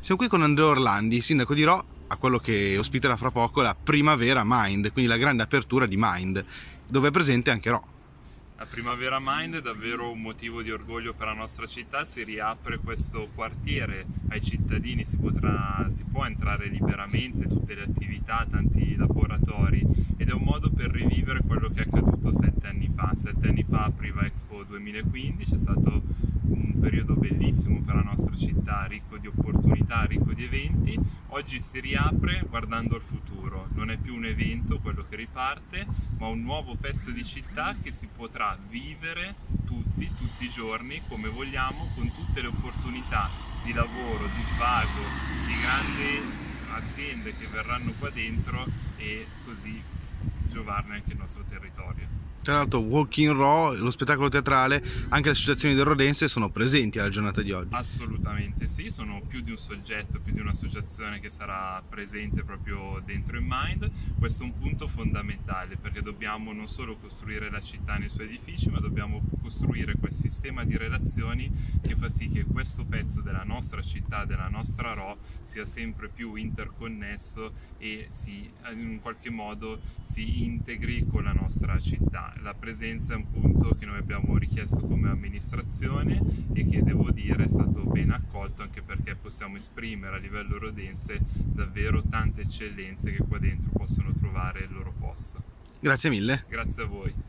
Siamo qui con Andrea Orlandi, sindaco di Rho, a quello che ospiterà fra poco la Primavera Mind, quindi la grande apertura di Mind, dove è presente anche Rho. La Primavera Mind è davvero un motivo di orgoglio per la nostra città, si riapre questo quartiere ai cittadini, si può entrare liberamente, tutte le attività, tanti laboratori, ed è un modo per rivivere quello che è accaduto 7 anni fa. 7 anni fa apriva Expo 2015, è stato un periodo bellissimo per la nostra città, ricco di opportunità, ricco di eventi. Oggi si riapre guardando al futuro, non è più un evento quello che riparte, ma un nuovo pezzo di città che si potrà vivere tutti i giorni come vogliamo, con tutte le opportunità di lavoro, di svago, di grandi aziende che verranno qua dentro e così giovarne anche il nostro territorio. Tra l'altro Walk in Rho, lo spettacolo teatrale, anche le associazioni del Rodense sono presenti alla giornata di oggi. Assolutamente sì, sono più di un soggetto, più di un'associazione che sarà presente proprio dentro in Mind. Questo è un punto fondamentale perché dobbiamo non solo costruire la città nei suoi edifici, ma dobbiamo costruire quel sistema di relazioni che fa sì che questo pezzo della nostra città, della nostra Rho, sia sempre più interconnesso e in qualche modo si integri con la nostra città. La presenza è un punto che noi abbiamo richiesto come amministrazione e che devo dire è stato ben accolto, anche perché possiamo esprimere a livello rodense davvero tante eccellenze che qua dentro possono trovare il loro posto. Grazie mille. Grazie a voi.